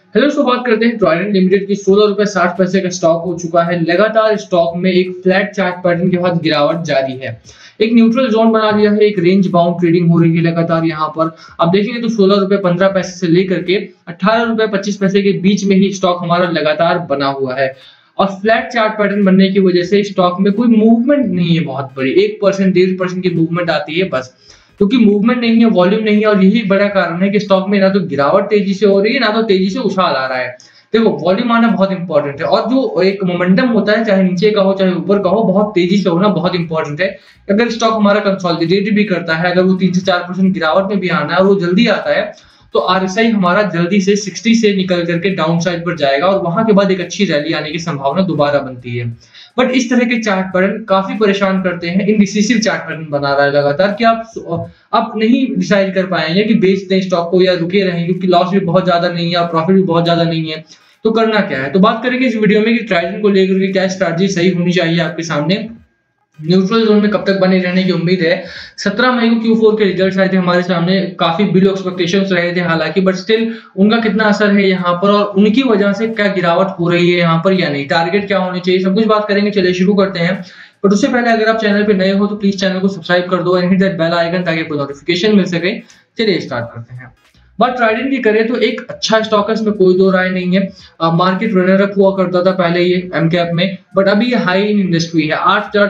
Hello दोस्तों, बात करते हैं ट्राइडेंट लिमिटेड की। 16 रुपए 60 पैसे का स्टॉक हो चुका है। लगातार स्टॉक में एक फ्लैट चार्ट पैटर्न के बाद गिरावट जारी है। एक न्यूट्रल जोन बना दिया है, एक रेंज बाउंड ट्रेडिंग हो रही है लगातार यहाँ पर। आप देखेंगे तो 16 रुपए 15 पैसे से लेकर के 18 रुपए 25 पैसे के बीच में ही स्टॉक हमारा लगातार बना हुआ है। और फ्लैट चार्ट पैटर्न बनने की वजह से स्टॉक में कोई मूवमेंट नहीं है बहुत बड़ी, 1% 1.5% की मूवमेंट आती है बस। क्योंकि मूवमेंट नहीं है, वॉल्यूम नहीं है, और यही बड़ा कारण है कि स्टॉक में ना तो गिरावट तेजी से हो रही है, ना तो तेजी से उछाल आ रहा है। देखो, वॉल्यूम आना बहुत इंपॉर्टेंट है, और जो एक मोमेंटम होता है, चाहे नीचे का हो चाहे ऊपर का हो, बहुत तेजी से होना बहुत इंपॉर्टेंट है। अगर स्टॉक हमारा कंसोलिडेट भी करता है, अगर वो 3 से 4% गिरावट में भी आना है और वो जल्दी आता है, तो आरएसआई हमारा जल्दी से 60 से निकल करके डाउन साइड पर जाएगा, और वहां के बाद एक अच्छी रैली आने की संभावना दोबारा बनती है। बट इस तरह के चार्ट पैटर्न काफी परेशान करते हैं। इनडिसिसिव चार्ट पैटर्न बना रहा है लगातार कि आप नहीं डिसाइड कर पाएंगे कि बेच दें स्टॉक को या रुके रहें, क्योंकि लॉस भी बहुत ज्यादा नहीं है और प्रॉफिट भी बहुत ज्यादा नहीं है। तो करना क्या है, तो बात करेंगे इस वीडियो में कि ट्राइडेंट को लेकर के क्या स्ट्रैटेजी सही होनी चाहिए आपके सामने। न्यूट्रल जोन में कब तक बने रहने की उम्मीद है। 17 मई को Q4 के रिजल्ट्स आए थे हमारे सामने, काफी बिलो एक्सपेक्टेशंस रहे थे हालांकि, बट स्टिल उनका कितना असर है यहाँ पर, और उनकी वजह से क्या गिरावट हो रही है यहाँ पर या नहीं, टारगेट क्या होने चाहिए, सब कुछ बात करेंगे। चलिए शुरू करते हैं। बट उससे पहले अगर आप चैनल पे नए हो तो प्लीज चैनल को सब्सक्राइब कर दो and hit that bell icon, ताकि आपको नोटिफिकेशन मिल सके। चलिए स्टार्ट करते हैं। बात ट्राइडेंट की करें तो एक अच्छा स्टॉक है, इसमें कोई दो राय नहीं है। मार्केट रनर अप हुआ करता था पहले ये एम कैप में, बट अभी ये हाई इन इंडस्ट्री है।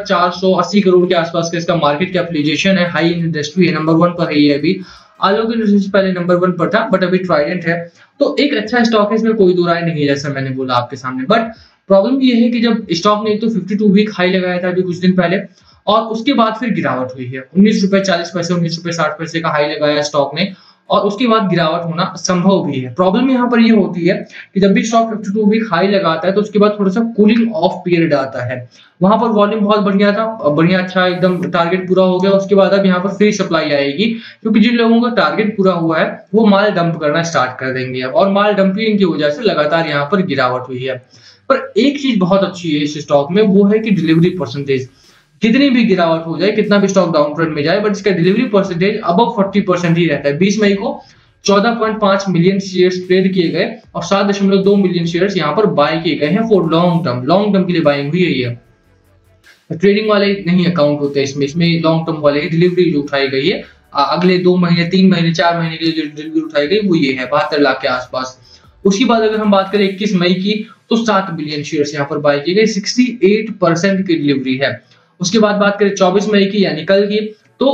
8,480 करोड़ के आसपास का इसका मार्केट कैपिटलाइजेशन है। हाई इन इंडस्ट्री है, नंबर 1 पर है ये अभी। आलोक इंडस्ट्रीज पहले नंबर 1 पर था, बट अभी ट्राइडेंट है। तो एक अच्छा स्टॉक है, इसमें कोई दो राय नहीं है, जैसा मैंने बोला आपके सामने। बट प्रॉब्लम ये है कि जब स्टॉक ने तो 52 वीक हाई लगाया था अभी कुछ दिन पहले, और उसके बाद फिर गिरावट हुई है। 19 रुपए 40 पैसे 19 रुपए 60 पैसे का हाई लगाया स्टॉक ने, और उसके बाद गिरावट होना संभव भी है। प्रॉब्लम यहाँ पर ये होती है कि जब भी स्टॉक 52 वीक हाई लगाता है तो उसके बाद थोड़ा सा कूलिंग ऑफ पीरियड आता है। वहां पर वॉल्यूम बहुत बढ़िया था, बढ़िया अच्छा एकदम टारगेट पूरा हो गया। उसके बाद अब यहाँ पर फ्री सप्लाई आएगी, क्योंकि जिन लोगों का टारगेट पूरा हुआ है वो माल डंप करना स्टार्ट कर देंगे अब, और माल डंपिंग की वजह से लगातार यहाँ पर गिरावट हुई है। पर एक चीज बहुत अच्छी है इस स्टॉक में, वो है कि डिलीवरी परसेंटेज। कितनी भी गिरावट हो जाए, कितना भी स्टॉक डाउन ट्रेंड में जाए, बट इसका डिलीवरी परसेंटेज अबव 40% ही रहता है। 20 मई को 14.5 मिलियन शेयर्स ट्रेड किए गए, और 7.2 मिलियन शेयर्स यहाँ पर बाय किए गए हैं फॉर लॉन्ग टर्म के लिए बाइंग हुई है ये। ट्रेडिंग वाले नहीं अकाउंट होते इसमें लॉन्ग टर्म वाले ही डिलीवरी जो उठाई गई है अगले 2 महीने 3 महीने 4 महीने के लिए जो डिलीवरी उठाई गई वो ये है 72 लाख के आसपास। उसके बाद अगर हम बात करें 21 मई की, तो 7 बिलियन शेयर्स यहाँ पर बाय किए गए, 68% की डिलीवरी है। उसके बाद बात करें 24 मई की यानी कल की, तो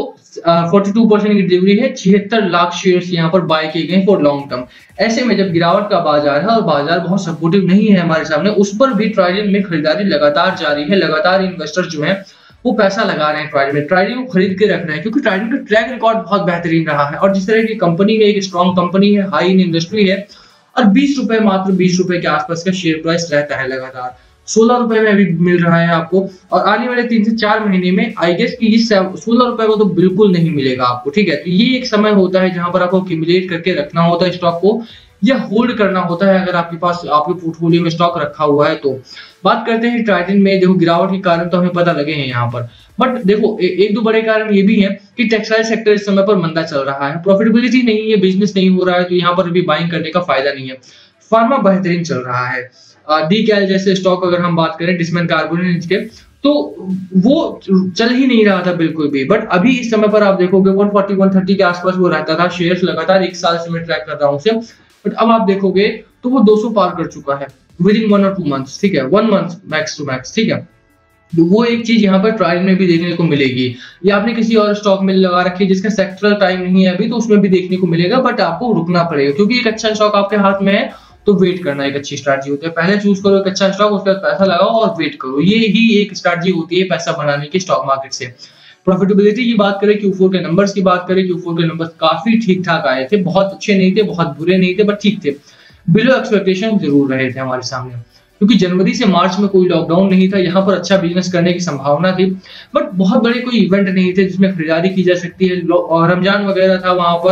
42% की डिलीवरी है, 76 लाख शेयर्स यहाँ पर बाय किए गए फॉर लॉन्ग टर्म। ऐसे में जब गिरावट का बाजार है और बाजार बहुत सपोर्टिव नहीं है हमारे सामने, उस पर भी ट्राइडेंट में खरीदारी लगातार जारी है। लगातार इन्वेस्टर्स जो है वो पैसा लगा रहे हैं ट्राइडेंट में। ट्राइडेंट को खरीद के रखना है, क्योंकि ट्राइडेंट का ट्रैक रिकॉर्ड बहुत बेहतरीन रहा है, और जिस तरह की कंपनी में एक स्ट्रॉन्ग कंपनी है, हाई इन इंडस्ट्री है, और 20 रुपए मात्र 20 रुपए के आसपास का शेयर प्राइस रहता है लगातार। 16 रुपए में अभी मिल रहा है आपको, और आने वाले 3 से 4 महीने में आई गेस कि 16 रुपए में तो बिल्कुल नहीं मिलेगा आपको, ठीक है। तो ये एक समय होता है जहां पर आपको एक्यूमुलेट करके रखना होता है स्टॉक को, या होल्ड करना होता है अगर आपके पास आपके पोर्टफोलियो में स्टॉक रखा हुआ है तो। बात करते हैं ट्राइडेंट में। देखो, गिरावट के कारण तो हमें पता लगे हैं यहाँ पर, बट देखो एक दो बड़े कारण ये भी है कि टेक्सटाइल सेक्टर इस समय पर मंदा चल रहा है, प्रॉफिटेबिलिटी नहीं है, बिजनेस नहीं हो रहा है, तो यहाँ पर अभी बाइंग करने का फायदा नहीं है। फार्मा बेहतरीन चल रहा है। डीकैल जैसे स्टॉक अगर हम बात करें, डिस्मन कार्बोनेट के, तो वो चल ही नहीं रहा था बिल्कुल भी, बट अभी इस समय पर आप देखोगे 140 130 के आसपास वो रहता था शेयर्स, लगातार 1 साल से मैं ट्रैक कर रहा हूं उसे, बट अब आप देखोगे तो वो 200 पार कर चुका है विद इन 1 और 2 मंथ्स, ठीक है, 1 मंथ मैक्स टू मैक्स, ठीक है। तो वो एक चीज यहाँ पर ट्राइडेंट में भी देखने को मिलेगी, या आपने किसी और स्टॉक में लगा रखी है जिसका सेक्टरल टाइम नहीं है अभी, तो उसमें भी देखने को मिलेगा, बट आपको रुकना पड़ेगा, क्योंकि एक अच्छा स्टॉक आपके हाथ में है तो वेट करना एक अच्छी स्ट्रैटेजी होती है। पहले चूज करो एक अच्छा स्टॉक, उसके बाद पैसा लगाओ और वेट करो, ये ही एक स्ट्रैटेजी होती है पैसा बनाने की स्टॉक मार्केट से। प्रॉफिटेबिलिटी की बात करें, Q4 के नंबर्स की बात करें, Q4 के नंबर्स काफी ठीक ठाक आए थे, बहुत अच्छे नहीं थे, बहुत बुरे नहीं थे, बट ठीक थे। बिलो एक्सपेक्टेशन जरूर रहे थे हमारे सामने, क्योंकि जनवरी से मार्च में कोई लॉकडाउन नहीं था, यहाँ पर अच्छा बिजनेस करने की संभावना थी, बट बहुत बड़े कोई इवेंट नहीं थे जिसमें खरीदारी की जा सकती है। और रमजान वगैरह था वहां पर,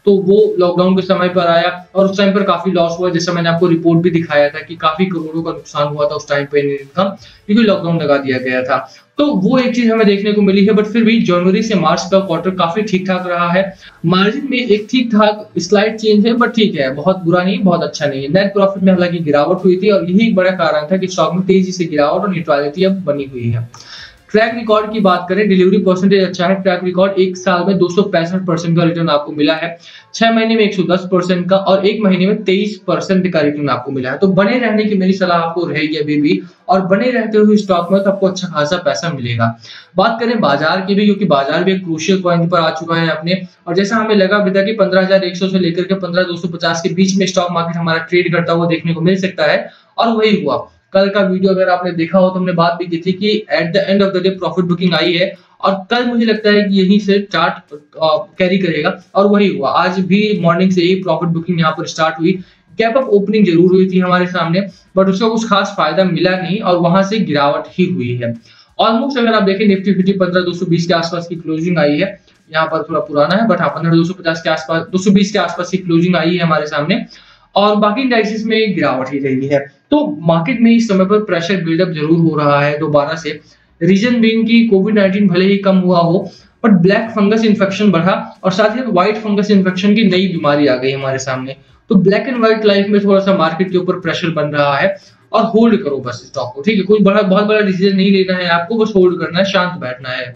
तो वो लॉकडाउन के समय पर आया और उस टाइम पर काफी लॉस हुआ, जैसा मैंने आपको रिपोर्ट भी दिखाया था कि काफी करोड़ों का नुकसान हुआ था उस टाइम पे इनकम, क्योंकि लॉकडाउन लगा दिया गया था। तो वो एक चीज हमें देखने को मिली है, बट फिर भी जनवरी से मार्च का क्वार्टर काफी ठीक ठाक रहा है। मार्जिन में एक ठीक ठाक स्लाइड चेंज है, बट ठीक है, बहुत बुरा नहीं, बहुत अच्छा नहीं है। नेट प्रॉफिट में हालांकि गिरावट हुई थी और यही एक बड़ा कारण था कि स्टॉक में तेजी से गिरावट और न्यूट्रलिटी अब बनी हुई है। ट्रैक रिकॉर्ड की बात करें, डिलीवरी परसेंटेज अच्छा है। ट्रैक रिकॉर्ड एक साल में 265% का रिटर्न आपको मिला है, 6 महीने में 110% का और 1 महीने में 23% का रिटर्न आपको मिला है। तो बने रहने की मेरी सलाह आपको रहेगी अभी भी, और बने रहते हुए स्टॉक में तो आपको अच्छा खासा पैसा मिलेगा। बात करें बाजार की भी, क्योंकि बाजार भी एक क्रूशियल पॉइंट पर आ चुका है अपने, और जैसा हमें लगा भी था कि 15,100 से लेकर के 15,250 के बीच में स्टॉक मार्केट हमारा ट्रेड करता हुआ देखने को मिल सकता है, और वही हुआ। कल का वीडियो अगर आपने देखा हो तो हमने बात भी की थी कि at the end of the day profit booking आई है, और कल मुझे लगता है कि यहीं से चार्ट कैरी करेगा, और वही हुआ। आज भी मॉर्निंग से ही प्रॉफिट बुकिंग यहाँ पर स्टार्ट हुई। गैप अप ओपनिंग जरूर हुई थी हमारे सामने, बट उसका कुछ खास फायदा मिला नहीं और वहां से गिरावट ही हुई है। ऑलमोस्ट अगर आप देखें निफ्टी 15,220 के आसपास की क्लोजिंग आई है, यहाँ पर थोड़ा पुराना है, बट हाँ 15,250 के आसपास 220 के आसपास की क्लोजिंग आई है हमारे सामने, और बाकी इंडाइसेस में गिरावट ही रही है। तो मार्केट में इस समय पर प्रेशर बिल्डअप जरूर हो रहा है दोबारा से। रीजन बीइंग कि कोविड-19 भले ही कम हुआ हो, बट ब्लैक फंगस इन्फेक्शन बढ़ा और साथ ही व्हाइट फंगस इन्फेक्शन की नई बीमारी आ गई हमारे सामने। तो ब्लैक एंड व्हाइट लाइफ में थोड़ा सा मार्केट के ऊपर प्रेशर बन रहा है, और होल्ड करो बस स्टॉक को, ठीक है। कोई बहुत बड़ा डिसीजन नहीं लेना है आपको, बस होल्ड करना है, शांत बैठना है।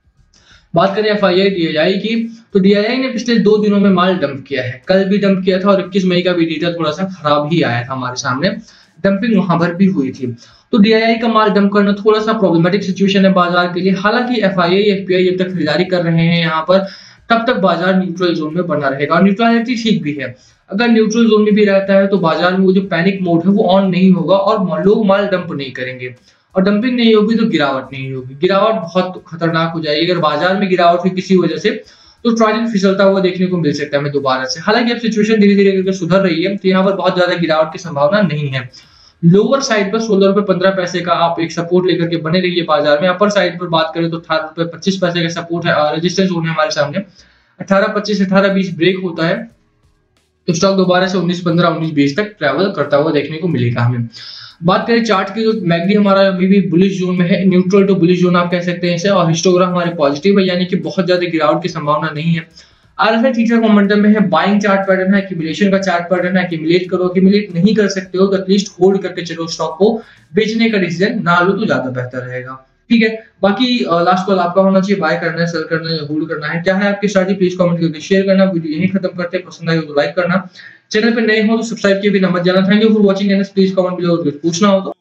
बात करें एफआईआई डीआईआई की, तो डीआईआई ने पिछले 2 दिनों में माल डंप किया है। कल भी डंप किया था और 21 मई का भी डेटा थोड़ा सा खराब ही आया था हमारे सामने, डंपिंग वहां पर भी हुई थी। तो डीआईआई का माल डंप करना थोड़ा सा प्रॉब्लमेटिक सिचुएशन है बाजार के लिए। हालांकि एफआईआई एफपीआई जब तक खरीदारी कर रहे हैं यहाँ पर, तब तक बाजार न्यूट्रल जोन में बना रहेगा, और न्यूट्रलिटी ठीक भी है। अगर न्यूट्रल जोन में भी रहता है तो बाजार में वो जो पैनिक मोड है वो ऑन नहीं होगा और लोग माल डंप नहीं करेंगे, और डंपिंग नहीं होगी तो गिरावट नहीं होगी। गिरावट बहुत खतरनाक हो जाएगी। अगर बाजार में गिरावट हुई किसी वजह से, तो ट्रायल फिसलता हुआ देखने को मिल सकता है हमें दोबारा से। हालांकि अब सिचुएशन धीरे धीरे करके सुधर रही है, तो यहाँ पर बहुत ज्यादा गिरावट की संभावना नहीं है। लोअर साइड पर 16 रुपए 15 पैसे का आप एक सपोर्ट लेकर के बने रहिए बाजार में। अपर साइड पर बात करें तो 18 रुपए 25 पैसे का सपोर्ट है, रेजिस्टेंस जोन है हमारे सामने। 18.25 18.20 ब्रेक होता है तो स्टॉक दोबारा से 19.15 19.20 तक ट्रैवल करता हुआ देखने को मिलेगा हमें। बात करें चार्ट की, तो मैगडी हमारा अभी भी बुलिश जोन में है, न्यूट्रल टू बुलिश जोन आप कह सकते हैं इसे, और हिस्टोग्राम हमारे पॉजिटिव है, यानी कि बहुत ज्यादा गिरावट की संभावना नहीं है। आरएसआई टीचर मोमेंटम में है, बाइंग चार्ट पैटर्न है, एक्यूमुलेशन का चार्ट पैटर्न है। एक्यूमुलेट करो, एक्यूमुलेट नहीं कर सकते हो तो एटलीस्ट होल्ड करके चलो स्टॉक को, बेचने का डिसीजन ना लो तो ज्यादा बेहतर रहेगा, ठीक है। बाकी लास्ट कॉल आपका होना चाहिए, बाय करना है, सेल करना है या होल्ड करना है, क्या है आपकी स्ट्रैटेजी, प्लीज कमेंट करके शेयर करना। वीडियो यहीं खत्म करते हैं, पसंद आई हो तो लाइक करना, चैनल पे नए हो तो सब्सक्राइब किए बिना मत जाना। Thank you for watching and please comment below, कुछ पूछना हो तो।